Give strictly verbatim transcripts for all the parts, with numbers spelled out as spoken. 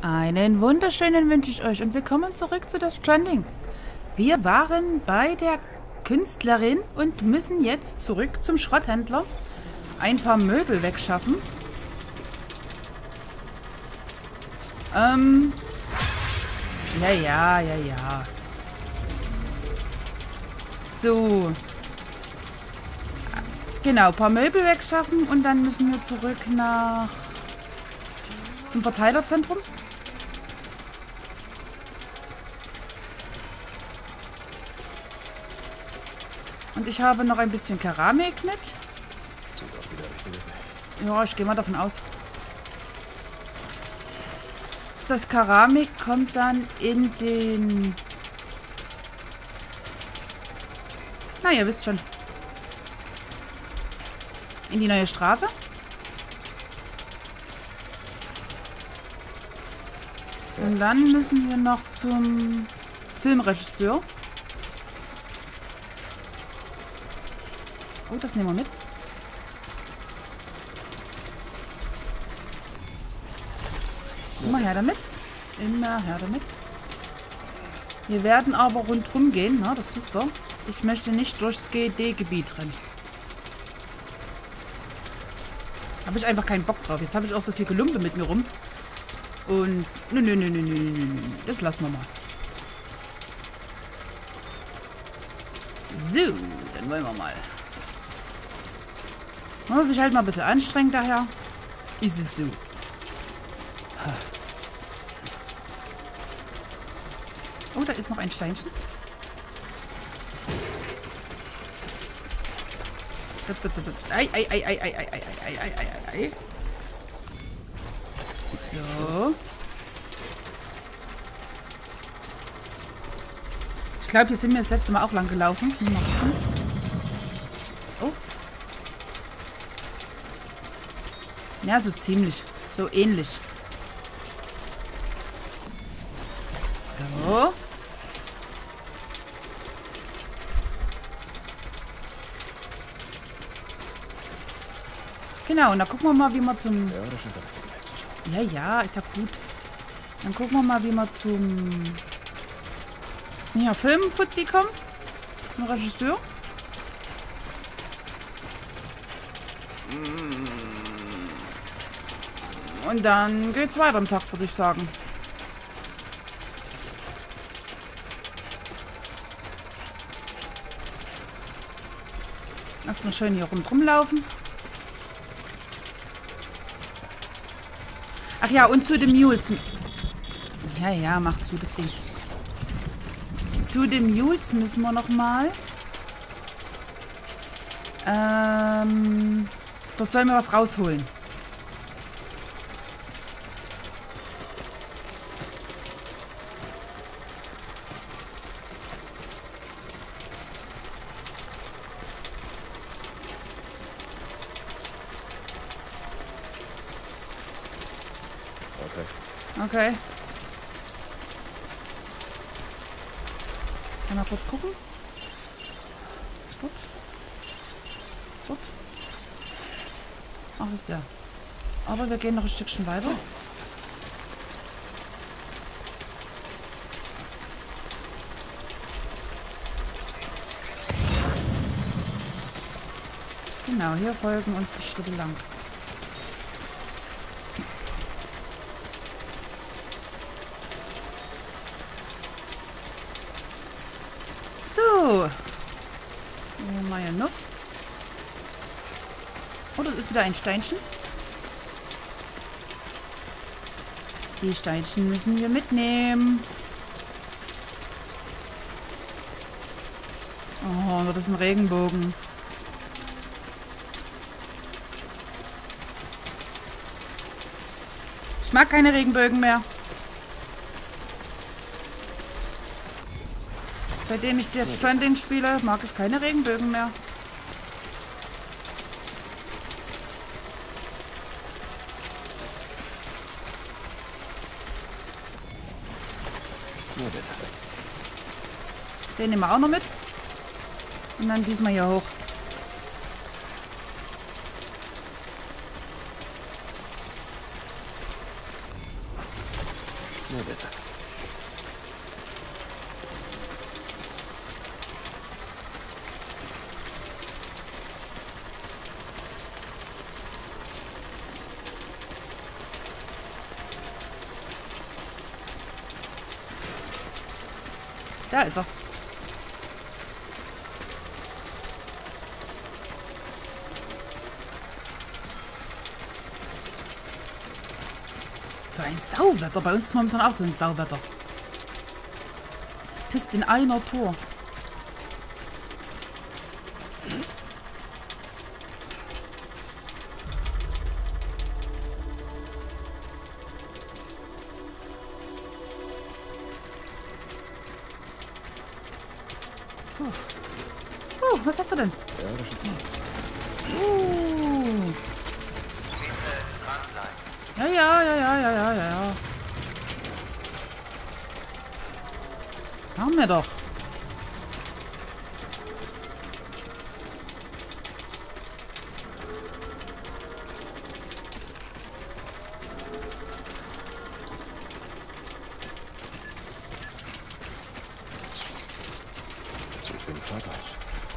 Einen wunderschönen wünsche ich euch und willkommen zurück zu Death Stranding. Wir waren bei der Künstlerin und müssen jetzt zurück zum Schrotthändler ein paar Möbel wegschaffen. Ähm. Ja, ja, ja, ja. So. Genau, ein paar Möbel wegschaffen und dann müssen wir zurück nach zum Verteilerzentrum. Und ich habe noch ein bisschen Keramik mit. Ja, ich gehe mal davon aus. Das Keramik kommt dann in den... Na, ihr wisst schon. In die neue Straße. Und dann müssen wir noch zum Filmregisseur. Oh, das nehmen wir mit. Immer her damit. Immer her damit. Wir werden aber rundherum gehen, ne? Das wisst ihr. Ich möchte nicht durchs G D-Gebiet rennen. Habe ich einfach keinen Bock drauf. Jetzt habe ich auch so viel Gelumpe mit mir rum. Und nö, nö, nö, nö, nö, nö, nö. Das lassen wir mal. So, dann wollen wir mal. Man muss sich halt mal ein bisschen anstrengen daher. Ist es so. Oh, da ist noch ein Steinchen. Ei, ei, ei, ei, ei, ei, ei, ei, ei, ei, ei. So. Ich glaube, hier sind wir das letzte Mal auch lang gelaufen. Mal gucken. Oh. Ja, so ziemlich. So ähnlich. So. Genau, und dann gucken wir mal, wie wir zum... Ja, ja, ist ja gut. Dann gucken wir mal, wie wir zum... Ja, Filmfuzzi kommen. Zum Regisseur. Und dann geht's weiter am Tag, würde ich sagen. Erstmal schön hier rundherum laufen. Ach ja, und zu den Mules. Ja, ja, macht zu das Ding. Zu den Mules müssen wir noch mal. Ähm, dort sollen wir was rausholen. Okay. Kann mal kurz gucken. Spot. Spot. Ach, das ist der. Aber wir gehen noch ein Stückchen weiter. Genau, hier folgen uns die Schritte lang. So. Mal ja noch. Oh, das ist wieder ein Steinchen. Die Steinchen müssen wir mitnehmen. Oh, das ist ein Regenbogen. Ich mag keine Regenbögen mehr. Seitdem ich Death Stranding spiele, mag ich keine Regenbögen mehr. Den nehmen wir auch noch mit. Und dann diesmal hier hoch. Nee, bitte. Da ist er. So ein Sauwetter. Bei uns ist momentan auch so ein Sauwetter. Es pisst in einer Tour. Oh. Oh, was hast du denn? Ja, das ist gut. Uh. Ja, ja, ja, ja, ja, ja, ja, ja. Machen wir doch. Sieht wie ein Vater aus.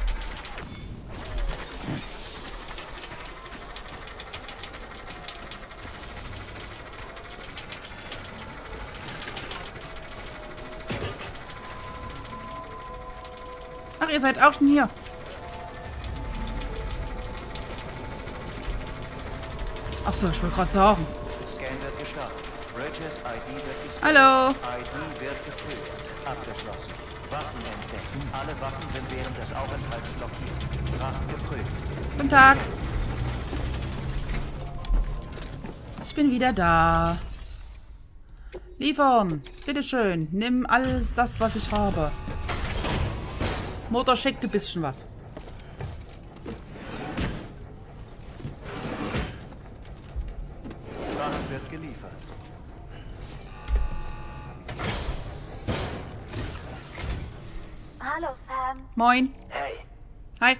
Ach, ihr seid auch schon hier. Ach so, ich wollte gerade sagen. Scan wird gestartet. Bridges I D wird gescannt. Hallo. I D wird geprüft. Abgeschlossen. Waffen entdeckt. Alle Waffen sind während des Aufenthalts blockiert. Waffen geprüft. Guten Tag. Ich bin wieder da. Liefern. Bitteschön. Nimm alles das, was ich habe. Mutter schickt ein bisschen was. Waffen wird geliefert. Hallo Sam. Moin. Hey, Hi.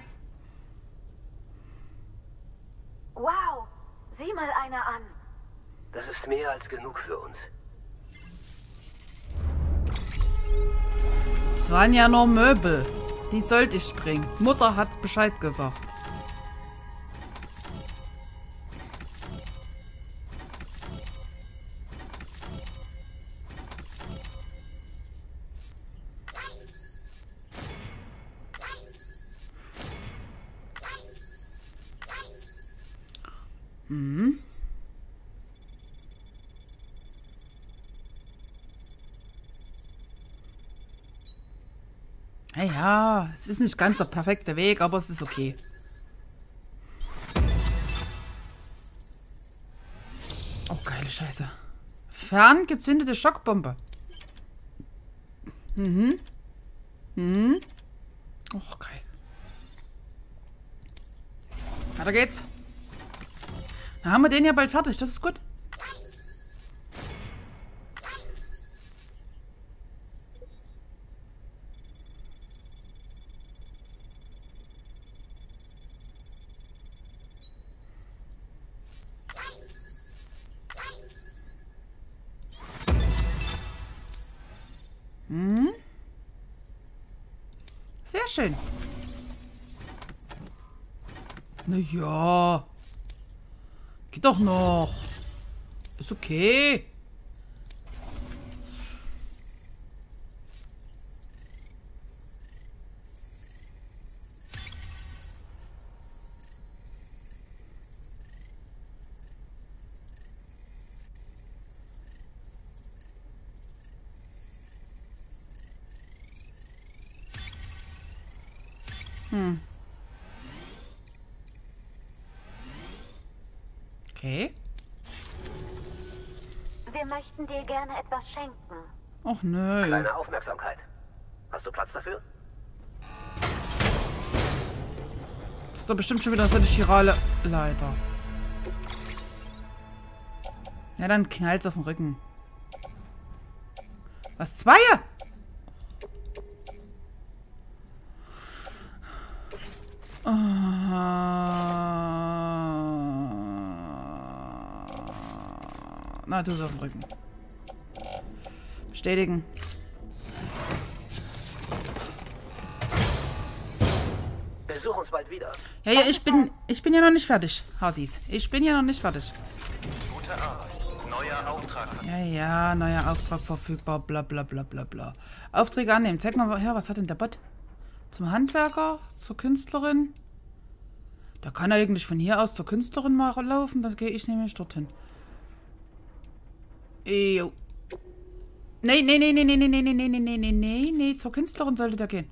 Wow, sieh mal einer an. das ist mehr als genug für uns. Es waren ja nur Möbel. Die sollte ich bringen. Mutter hat Bescheid gesagt. Hm. Ja, es ist nicht ganz der perfekte Weg, aber es ist okay. Oh, geile Scheiße. Ferngezündete Schockbombe. Mhm. Mhm. Oh, geil. Weiter geht's. Dann haben wir den ja bald fertig. Das ist gut. Hm. Sehr schön. Na ja. Geht doch noch. Ist okay. Hm. Okay. Wir möchten dir gerne etwas schenken. Och nö. Kleine Aufmerksamkeit. Hast du Platz dafür? Das ist doch bestimmt schon wieder so eine chirale Leiter. Ja, dann knallt's auf den Rücken. Was? Zwei? Na, du bist auf dem Rücken. Bestätigen. Besuch uns bald wieder. Ja, ja, ich bin, ich bin ja noch nicht fertig, Hasis. Ich bin ja noch nicht fertig. Gute Arbeit. Neuer Auftrag. Ja, ja, neuer Auftrag verfügbar, bla bla bla bla bla. Aufträge annehmen. Zeig mal her, was hat denn der Bot? Zum Handwerker, zur Künstlerin. Da kann er eigentlich von hier aus zur Künstlerin mal laufen, dann gehe ich nämlich dorthin. Jo. Nee, nee, nee, nee, nee, nee, nee, nee, nee, nee, nee, nee, nee, zur Künstlerin sollte der gehen.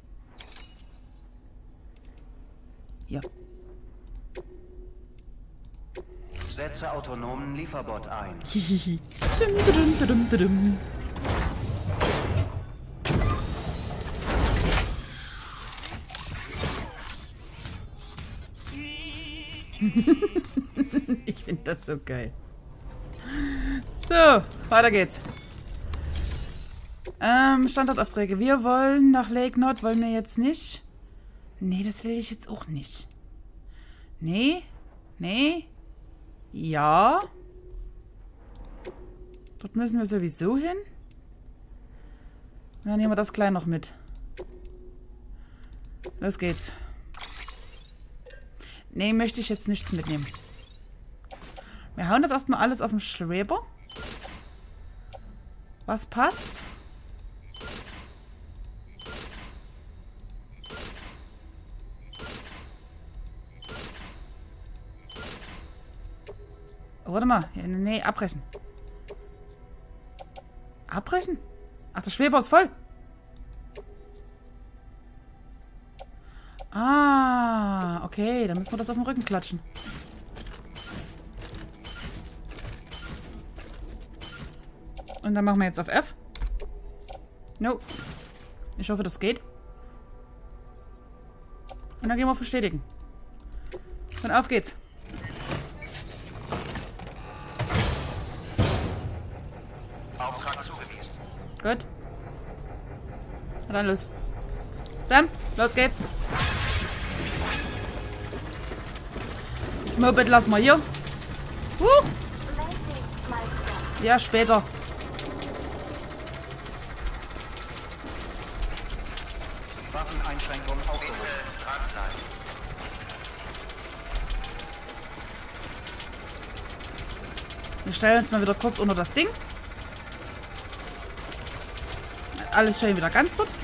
Ja. Setze autonomen Lieferbot ein. Hihihi. Dum, dum, dum, dum, dum. Ich finde das so geil. So, weiter geht's. Ähm, Standortaufträge. Wir wollen nach Lake Nod, wollen wir jetzt nicht. Nee, das will ich jetzt auch nicht. Nee, nee. Ja. Dort müssen wir sowieso hin. Dann nehmen wir das gleich noch mit. Los geht's. Nee, möchte ich jetzt nichts mitnehmen. Wir hauen das erstmal alles auf den Schreber. Was passt? Oh, warte mal. Nee, abbrechen. Abbrechen? Ach, der Schweber ist voll. Ah, okay. Dann müssen wir das auf den Rücken klatschen. Und dann machen wir jetzt auf F. No. Ich hoffe, das geht. Und dann gehen wir auf Bestätigen. Und auf geht's. Auftrag zugewiesen. Gut. Und dann los. Sam, los geht's. Das Moped lassen wir hier. Huch. Ja, später. Waffeneinschränkung aufgehoben. Wir stellen uns mal wieder kurz unter das Ding. Alles schön wieder ganz wird.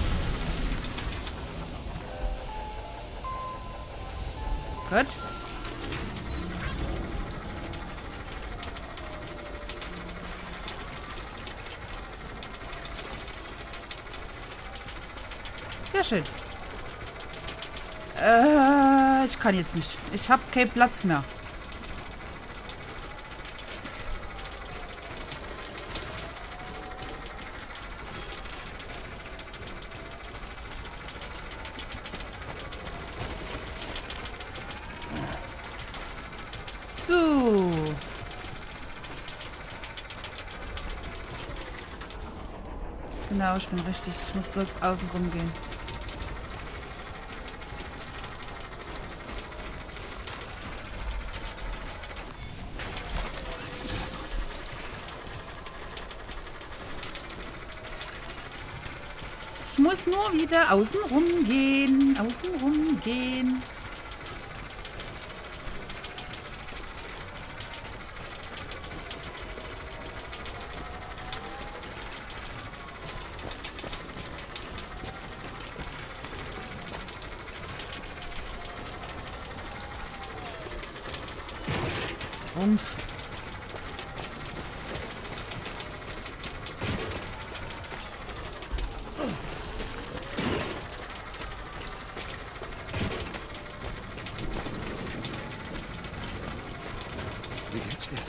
Gut. Sehr schön. Äh, ich kann jetzt nicht. Ich habe keinen Platz mehr. So. Genau, ich bin richtig. Ich muss bloß außen rum gehen. Ich muss nur wieder außen rum gehen. Außen rum gehen. Rums. Wie geht's dir?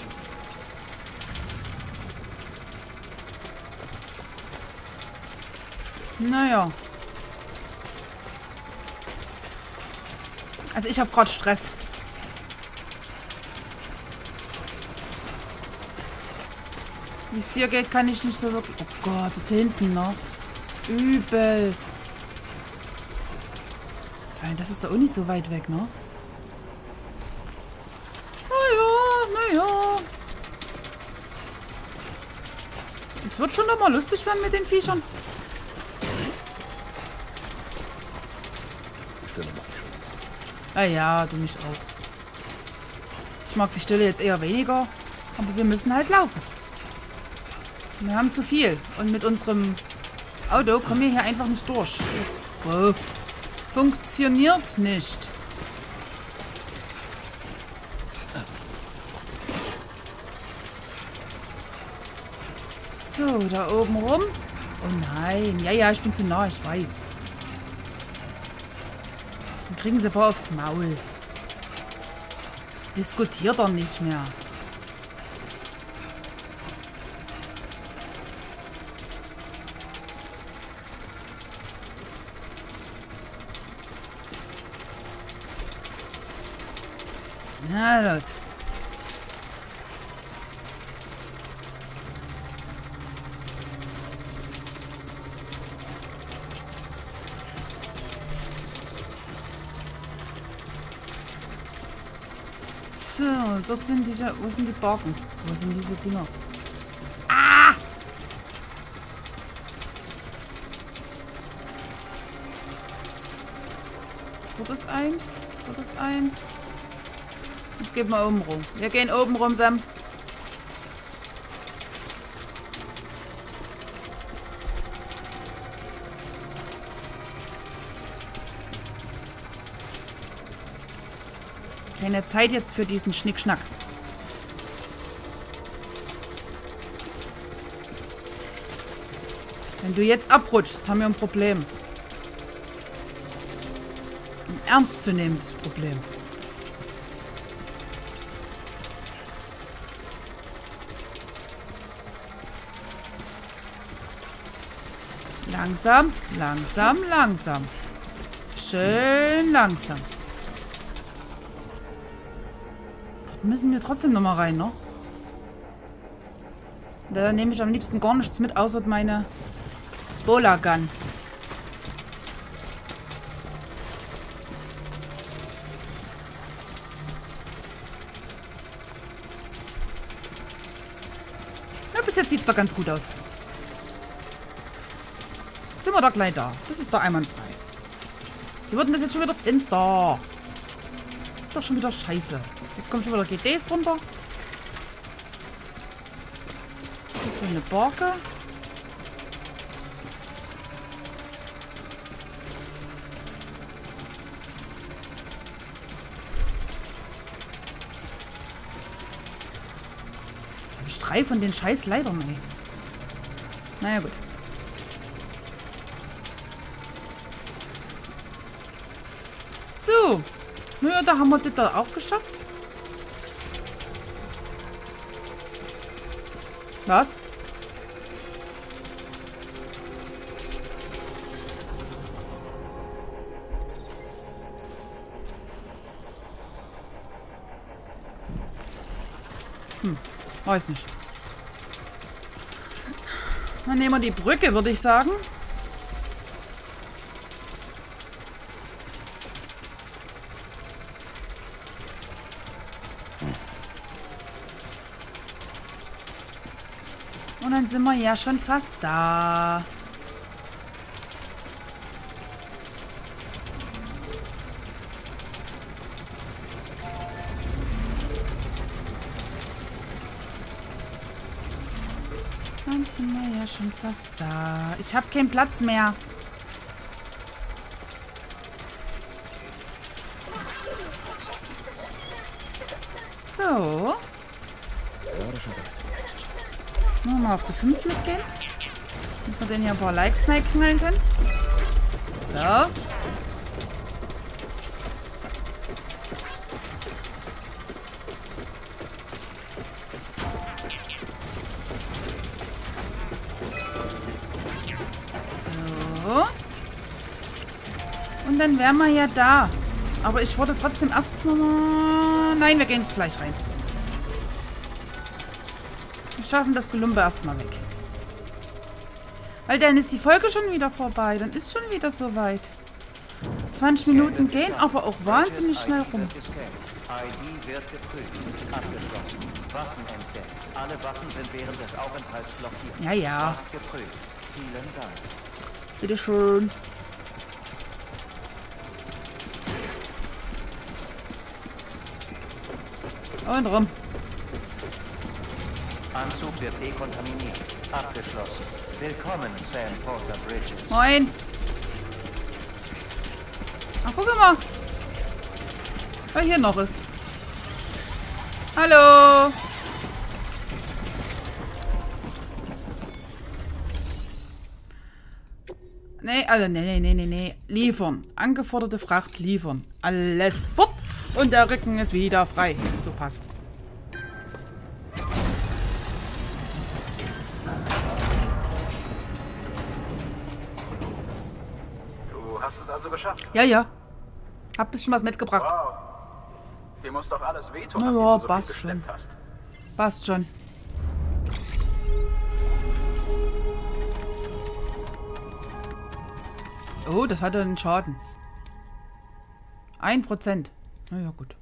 Naja. Also ich habe gerade Stress. Wie es dir geht, kann ich nicht so wirklich... Oh Gott, jetzt hinten noch. Übel. Das ist doch auch nicht so weit weg, ne? Naja, naja. Es wird schon doch mal lustig werden mit den Viechern. Die Stille macht mich schon. Ah ja, du mich auch. Ich mag die Stille jetzt eher weniger, aber wir müssen halt laufen. Wir haben zu viel und mit unserem Auto kommen wir hier einfach nicht durch. Das uff, funktioniert nicht. So, da oben rum. Oh nein. Ja, ja, ich bin zu nah, ich weiß. Dann kriegen sie aber aufs Maul. Diskutiert er nicht mehr. Na los. So, dort sind diese... Wo sind die Barken? Wo sind diese Dinger? Ah! Dort ist eins. Dort ist eins. Jetzt geht mal oben rum. Wir gehen oben rum, Sam. Keine Zeit jetzt für diesen Schnickschnack. Wenn du jetzt abrutschst, haben wir ein Problem. Ein ernstzunehmendes Problem. Langsam, langsam, langsam. Schön langsam. Dort müssen wir trotzdem nochmal rein, ne? Da nehme ich am liebsten gar nichts mit, außer meine Bola Gun. Ja, bis jetzt sieht es doch ganz gut aus. Sind wir doch gleich da. Das ist doch einwandfrei. Sie würden das jetzt schon wieder finster. Das ist doch schon wieder scheiße. Jetzt kommen schon wieder G Ds runter. Das ist so eine Barke. Hab ich drei von den scheiß Leitern, ey. Naja, gut. So. Naja, da haben wir das da auch geschafft. Was? Hm, weiß nicht. Dann nehmen wir die Brücke, würde ich sagen. Und dann sind wir ja schon fast da. Dann sind wir ja schon fast da. Ich habe keinen Platz mehr. So. Nur mal auf die fünf mitgehen. Damit wir den hier ein paar Likes knallen können. So. So. Und dann wären wir ja da. Aber ich wollte trotzdem erst mal... Nein, wir gehen jetzt gleich rein. Wir schaffen das Gelumpe erstmal weg. Weil dann ist die Folge schon wieder vorbei. Dann ist schon wieder soweit. zwanzig Minuten gehen aber auch wahnsinnig schnell rum. I D wird geprüft. Abgeschlossen. Waffen entdeckt. Alle Waffen sind während des Aufenthalts blockiert. Ja, ja. Geprüft. Vielen Dank. Bitteschön. Und rum. Anzug wird dekontaminiert. Abgeschlossen. Willkommen, Sam Porter Bridges. Moin. Ach, guck mal. Wer hier noch ist. Hallo. Nee, also nee, nee, nee, nee, nee. Liefern. Angeforderte Fracht liefern. Alles fort. Und der Rücken ist wieder frei. So fast. Du hast es also geschafft. Ja, ja. Hab bisschen was mitgebracht. Wow. Dir muss doch alles wehtun, Na nachdem ja, du so passt viel schon. geschleppt hast. Passt schon. Oh, das hatte einen Schaden. Ein Prozent. Na ja, gut.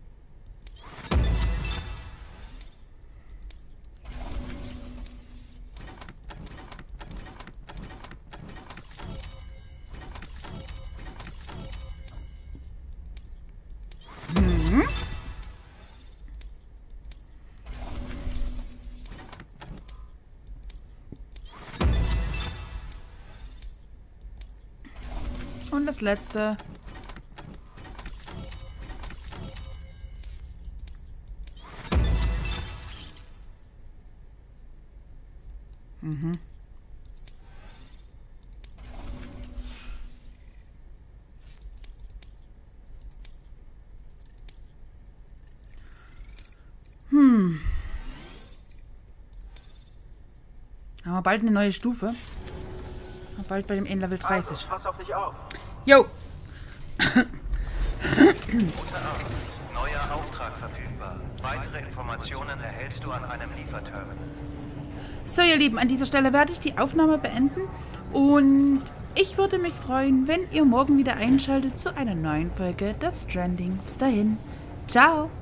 Mhm. Und das letzte. Mhm. Hm. Haben wir bald eine neue Stufe. Haben wir bald bei dem N-Level dreißig. Also, pass auf dich auf. Jo. Neuer Auftrag verfügbar. Weitere Informationen erhältst du an einem Lieferterminal. So, ihr Lieben, an dieser Stelle werde ich die Aufnahme beenden. Und ich würde mich freuen, wenn ihr morgen wieder einschaltet zu einer neuen Folge Death Stranding. Bis dahin. Ciao.